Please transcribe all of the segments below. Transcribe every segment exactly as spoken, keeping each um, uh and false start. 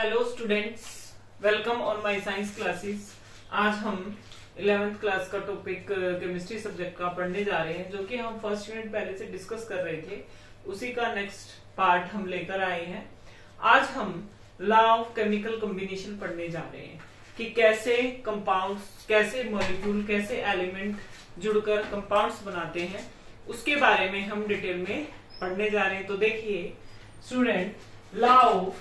Hello students, welcome on my science classes. आज हम eleventh class का टॉपिक केमिस्ट्री सब्जेक्ट का पढ़ने जा रहे हैं, जो कि हम फर्स्ट यूनिट पहले से डिस्कस कर रहे थे। उसी का नेक्स्ट पार्ट हम लेकर आए हैं। आज हम लॉ ऑफ केमिकल कॉम्बिनेशन पढ़ने जा रहे हैं कि कैसे कंपाउंड्स, कैसे मॉलिक्यूल, कैसे एलिमेंट जुड़कर कंपाउंड्स बनाते हैं, उसके बारे में हम डिटेल में पढ़ने जा रहे हैं। तो देखिए student, law of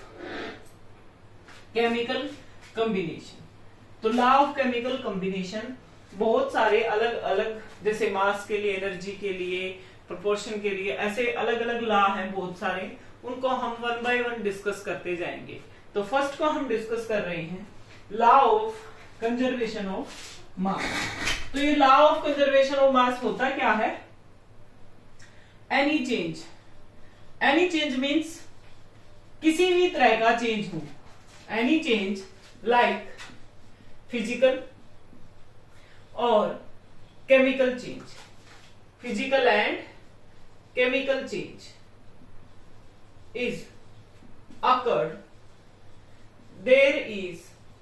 chemical combination. तो लॉ ऑफ केमिकल कॉम्बिनेशन बहुत सारे अलग अलग, जैसे मास के लिए, एनर्जी के लिए, प्रोपोर्शन के लिए, ऐसे अलग अलग लॉ हैं बहुत सारे। उनको हम वन बाय वन डिस्कस करते जाएंगे। तो फर्स्ट को हम डिस्कस कर रहे हैं law of conservation of mass. तो ये law of conservation of mass होता क्या है? Any change, any change means किसी भी तरह का चेंज हो, एनी चेंज लाइक फिजिकल और chemical change, physical and chemical change is occurred, there is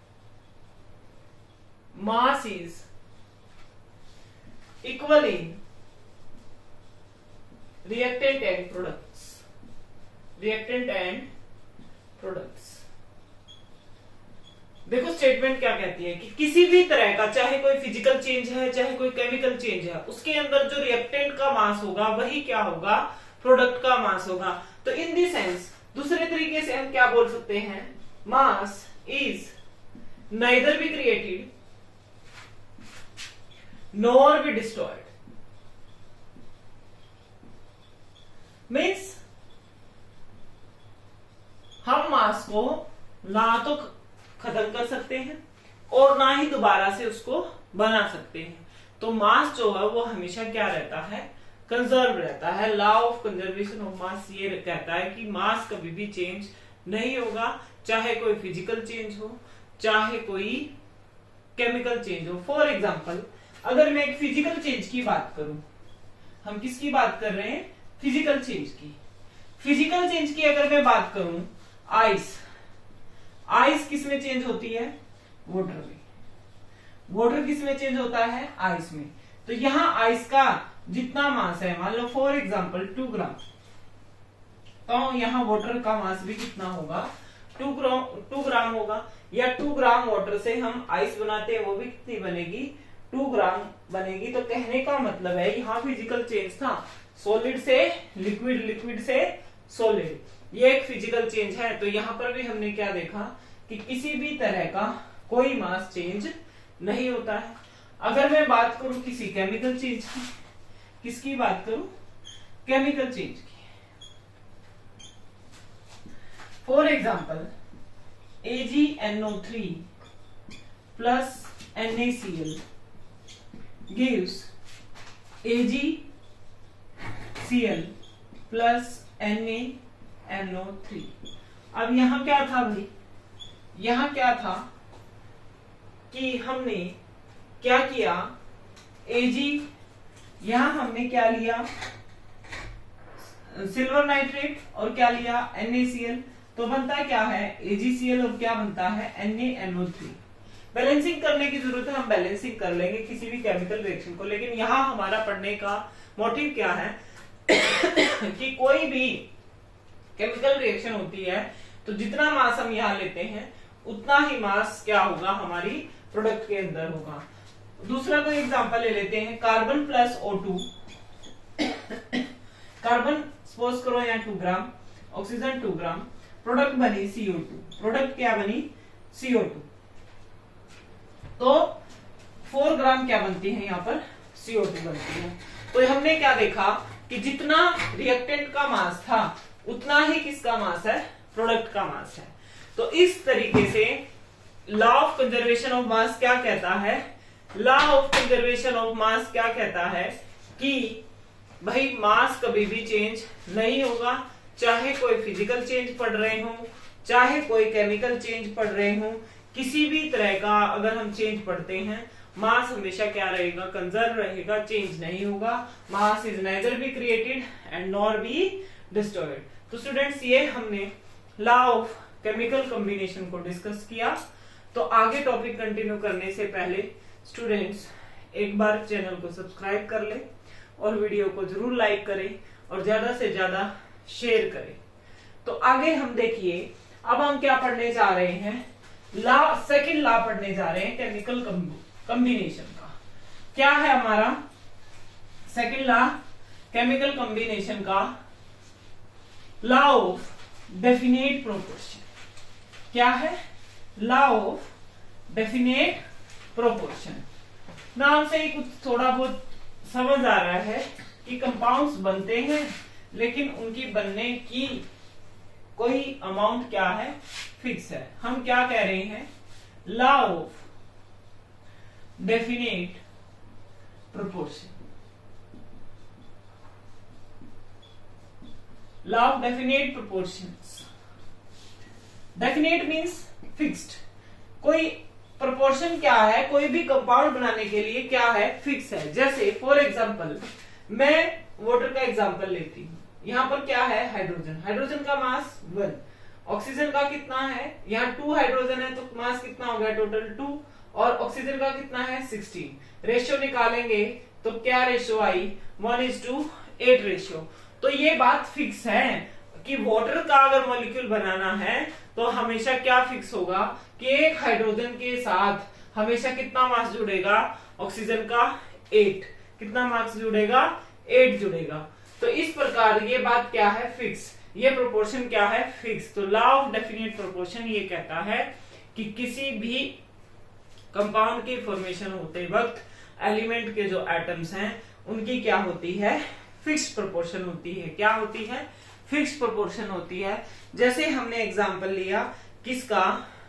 mass is equal in reactant and products, reactant and products। देखो स्टेटमेंट क्या कहती है कि किसी भी तरह का, चाहे कोई फिजिकल चेंज है चाहे कोई केमिकल चेंज है, उसके अंदर जो रिएक्टेंट का मास होगा वही क्या होगा? प्रोडक्ट का मास होगा। तो इन दी सेंस, दूसरे तरीके से हम क्या बोल सकते हैं? Mass is neither be created nor be destroyed. Means हम मास को ना तो खत्म कर सकते हैं और ना ही दोबारा से उसको बना सकते हैं। तो मास जो है वो हमेशा क्या रहता है? कंजर्व रहता है। Law of conservation of mass ये कहता है कि मास कभी भी चेंज नहीं होगा, चाहे कोई फिजिकल चेंज हो चाहे कोई केमिकल चेंज हो। फॉर एग्जांपल, अगर मैं एक फिजिकल चेंज की बात करूं, हम किसकी बात कर रहे हैं? फिजिकल चेंज की। फिजिकल चेंज की अगर मैं बात करूं, आइस, आइस किस में चेंज होती है? वाटर में। वाटर किस में चेंज होता है? आइस में। तो यहां आइस का जितना मास है, मान लो फॉर एग्जांपल टू ग्राम, तो यहाँ वाटर का मास भी कितना होगा? टू ग्राम, टू ग्राम होगा। या टू ग्राम वाटर से हम आइस बनाते हैं, वो भी कितनी बनेगी? टू ग्राम बनेगी। तो कहने का मतलब है यहाँ फिजिकल चेंज था, सॉलिड से लिक्विड, लिक्विड से सॉलिड, ये एक फिजिकल चेंज है। तो यहाँ पर भी हमने क्या देखा कि किसी भी तरह का कोई मास चेंज नहीं होता है। अगर मैं बात करूं किसी केमिकल चेंज की, किसकी बात करूं? केमिकल चेंज की। For example, A G N O three plus N A C L gives A G C L plus N A N O three. अब यहां क्या था भाई? यहां क्या था कि हमने क्या किया? एजी, यहां हमने क्या लिया? सिल्वर नाइट्रेट, और क्या लिया? N A C L. तो बनता क्या है? ए जी सी एल, और क्या बनता है? N A N O three. Balancing करने की जरूरत है, हम बैलेंसिंग कर लेंगे किसी भी केमिकल रिएक्शन को। लेकिन यहां हमारा पढ़ने का मोटिव क्या है कि कोई भी केमिकल रिएक्शन होती है तो जितना मास हम यहाँ लेते हैं उतना ही मास क्या होगा? हमारी प्रोडक्ट के अंदर होगा। दूसरा कोई एग्जांपल ले लेते हैं, carbon plus O two. Carbon suppose करो यहाँ two gram, oxygen two gram, product बनी सी ओ टू। प्रोडक्ट क्या बनी? C O two. तो फोर ग्राम क्या बनती है यहाँ पर? सी ओ टू बनती है। तो हमने क्या देखा कि जितना रिएक्टेंट का मास था उतना ही किसका मास है? प्रोडक्ट का मास है। तो इस तरीके से law of conservation of mass क्या कहता है? Law of conservation of mass क्या कहता है कि भाई मास कभी भी चेंज नहीं होगा, चाहे कोई फिजिकल चेंज पढ़ रहे हो चाहे कोई केमिकल चेंज पढ़ रहे हो, किसी भी तरह का अगर हम चेंज पढ़ते हैं, मास हमेशा क्या रहेगा? कंजर्व रहेगा, चेंज नहीं होगा। Mass is neither be created and nor be destroyed. तो स्टूडेंट्स, ये हमने लॉ ऑफ केमिकल कॉम्बिनेशन को डिस्कस किया। तो आगे टॉपिक कंटिन्यू करने से पहले स्टूडेंट्स एक बार चैनल को सब्सक्राइब कर ले और वीडियो को जरूर लाइक करें और ज्यादा से ज्यादा शेयर करें। तो आगे हम देखिए, अब हम क्या पढ़ने जा रहे हैं, लॉ, सेकंड लॉ पढ़ने जा रहे हैं केमिकल कॉम्बिनेशन का। क्या है हमारा सेकंड लॉ केमिकल कॉम्बिनेशन का? Law of definite proportion. क्या है? Law of definite proportion. नाम से ही कुछ थोड़ा बहुत समझ आ रहा है कि कंपाउंड्स बनते हैं लेकिन उनकी बनने की कोई अमाउंट क्या है, फिक्स है। हम क्या कह रहे हैं? Law of definite proportion. Law of definite proportions. Definite means fixed. कोई प्रोपोर्शन क्या है, कोई भी कंपाउंड बनाने के लिए क्या है, फिक्स है। जैसे फॉर एग्जांपल मैं वाटर का एग्जांपल लेती हूँ। यहाँ पर क्या है? हाइड्रोजन। हाइड्रोजन का मास वन। ऑक्सीजन का कितना है? यहाँ टू हाइड्रोजन है तो मास कितना हो गया टोटल? टू। और ऑक्सीजन का कितना है? सिक्सटीन। रेशियो निकालेंगे तो क्या रेशियो आई? One is to eight ratio. तो ये बात फिक्स है कि वाटर का अगर मॉलिक्यूल बनाना है तो हमेशा क्या फिक्स होगा कि एक हाइड्रोजन के साथ हमेशा कितना मास जुड़ेगा? ऑक्सीजन का एट। कितना मास जुड़ेगा? एट जुड़ेगा। तो इस प्रकार ये बात क्या है? फिक्स। ये प्रोपोर्शन क्या है? फिक्स। तो लॉ ऑफ डेफिनेट प्रोपोर्शन ये कहता है कि किसी भी कंपाउंड की फॉर्मेशन होते वक्त एलिमेंट के जो एटम्स हैं उनकी क्या होती है? फिक्स प्रोपोर्शन होती है। क्या होती है? फिक्स प्रोपोर्शन होती है। जैसे हमने एग्जांपल लिया किसका?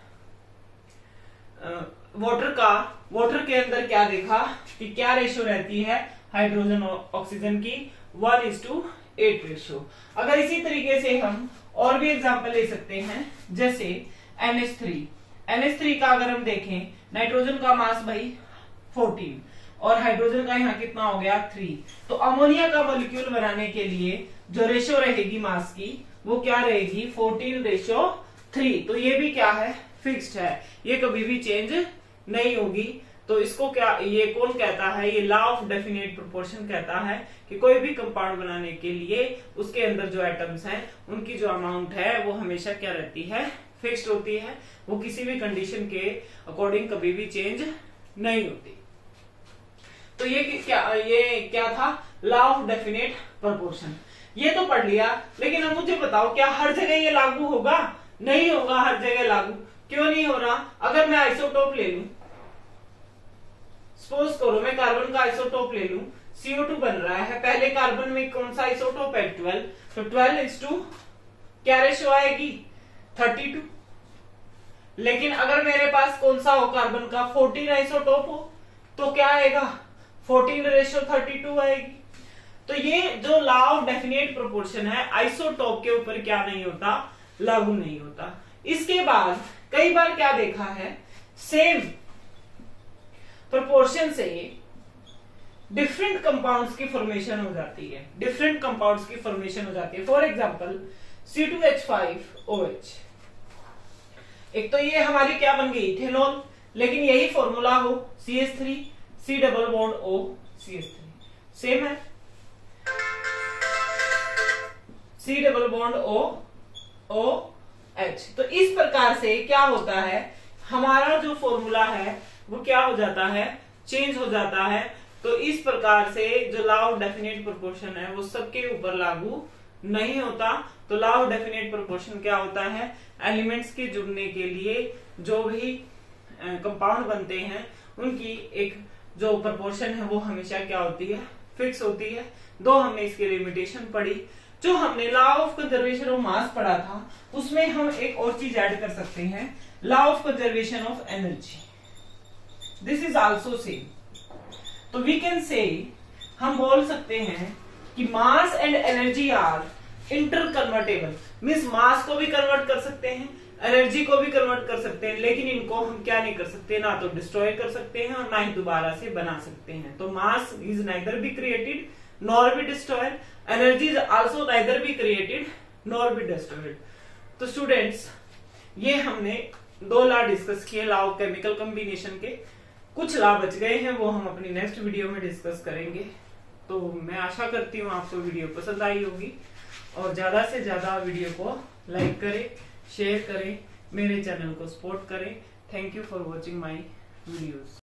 वाटर का। वाटर के अंदर क्या देखा कि क्या रेशियो रहती है हाइड्रोजन और ऑक्सीजन की? One is to eight ratio. अगर इसी तरीके से हम और भी एग्जांपल ले सकते हैं, जैसे N H three. N H three का अगर हम देखें, नाइट्रोजन का मास भाई फोर्टीन और हाइड्रोजन का यहाँ कितना हो गया? थ्री। तो अमोनिया का मॉलिक्यूल बनाने के लिए जो रेशियो रहेगी मास की वो क्या रहेगी? Fourteen ratio three. तो ये भी क्या है? फिक्स्ड है, ये कभी भी चेंज नहीं होगी। तो इसको क्या, ये कौन कहता है? ये लॉ ऑफ डेफिनेट प्रोपोर्शन कहता है कि कोई भी कंपाउंड बनाने के लिए उसके अंदर जो एटम्स हैं उनकी जो अमाउंट है वो हमेशा क्या रहती है? फिक्स्ड होती है। वो किसी भी कंडीशन के अकॉर्डिंग कभी भी चेंज नहीं होती। तो ये क्या, ये क्या था? Law of definite proportion. ये तो पढ़ लिया, लेकिन अब मुझे बताओ क्या हर जगह ये लागू होगा? नहीं होगा हर जगह लागू। क्यों नहीं हो रहा? अगर मैं आइसोटोप ले लूं, सपोज करो मैं कार्बन का आइसोटोप ले लूं, सी ओ टू बन रहा है। पहले कार्बन में कौन सा आइसोटोप है? ट्वेल्व। तो ट्वेल्व इज टू क्या रेशियो आएगी? Thirty two. लेकिन अगर मेरे पास कौन सा हो कार्बन का? फोर्टीन आइसोटोप हो तो क्या आएगा? फोर्टीन रेशियो थर्टी टू आएगी। तो ये जो लॉ ऑफ डेफिनेट प्रोपोर्शन है आइसोटोप के ऊपर क्या नहीं होता? लागू नहीं होता। इसके बाद कई बार क्या देखा है, सेम प्रोपोर्शन से डिफरेंट कंपाउंड्स की फॉर्मेशन हो जाती है। डिफरेंट कंपाउंड्स की फॉर्मेशन हो जाती है। For example C two H five O H. एक तो ये हमारी क्या बन गई? इथेनॉल। लेकिन यही फॉर्मूला हो C H three C double bond O C H three, same है। C double bond O O H. तो इस प्रकार से क्या होता है, हमारा जो फॉर्मूला है वो क्या हो जाता है? चेंज हो जाता है। तो इस प्रकार से जो लॉ ऑफ डेफिनेट प्रोपोर्शन है वो सबके ऊपर लागू नहीं होता। तो लॉ ऑफ डेफिनेट प्रोपोर्शन क्या होता है? एलिमेंट्स के जुड़ने के लिए जो भी कंपाउंड बनते हैं उनकी एक जो प्रोपोर्शन है वो हमेशा क्या होती है? फिक्स होती है। दो हमने इसकी लिमिटेशन पढ़ी। जो हमने law of conservation of mass पढ़ा था उसमें हम एक और चीज ऐड कर सकते हैं, law of conservation of energy. This is also same. तो वी कैन से, हम बोल सकते हैं कि mass and energy are interconvertible. Means mass को भी कन्वर्ट कर सकते हैं, एनर्जी को भी कन्वर्ट कर सकते हैं, लेकिन इनको हम क्या नहीं कर सकते? ना तो डिस्ट्रॉय कर सकते हैं और ना ही दोबारा से बना सकते हैं। तो mass is neither be created nor be destroyed, energy is also neither be created nor be destroyed. तो स्टूडेंट्स ये हमने दो लॉ डिस्कस किए, लॉ ऑफ केमिकल कॉम्बिनेशन के। कुछ लॉ बच गए हैं, वो हम अपनी नेक्स्ट वीडियो में डिस्कस करेंगे। तो मैं आशा करती हूँ आपको वीडियो पसंद आई होगी, और ज्यादा से ज्यादा वीडियो को लाइक करें, शेयर करें, मेरे चैनल को सपोर्ट करें। Thank you for watching my videos.